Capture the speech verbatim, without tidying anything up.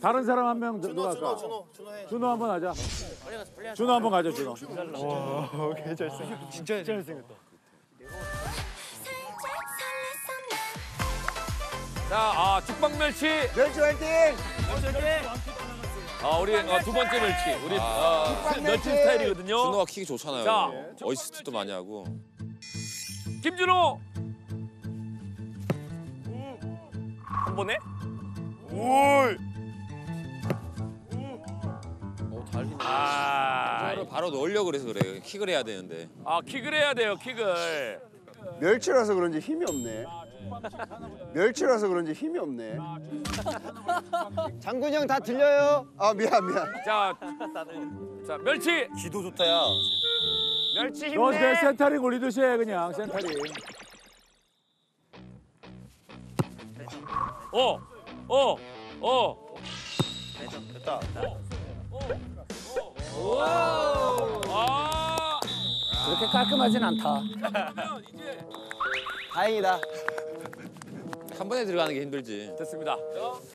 다른 사람 한 명 누가 할까? 준호, 준호, 준호 해. 준호 한번 하자. 준호 한번 가자, 준호. 와, 개 잘생겼다. 진짜 잘생겼다. 자, 아, 죽방멸치. 멸치 화이팅! 아, 우리 어, 두 번째 멸치. 우리 어, 죽방멸치. 멸치 스타일이거든요. 준호가 킥이 좋잖아요. 자, 어시스트도 많이 하고. 김준호. 한 번에? 어, 잘 hit네. 아, 바로, 바로 넣으려고 그래서 그래. 킥을 해야 되는데. 아, 킥을 해야 돼요, 킥을. 멸치라서 그런지 힘이 없네. 멸치라서 그런지 힘이 없네. 장군이 형 다 들려요? 아 미안 미안. 자, 자, 멸치. 기도 좋다, 야. 멸치 너 내 힘내. 센터링 올리듯이 해, 그냥, 센터링. 어, 어, 어. 됐다. 아, 그렇게 깔끔하진 않다. 다행이다. 한 번에 들어가는 게 힘들지. 됐습니다.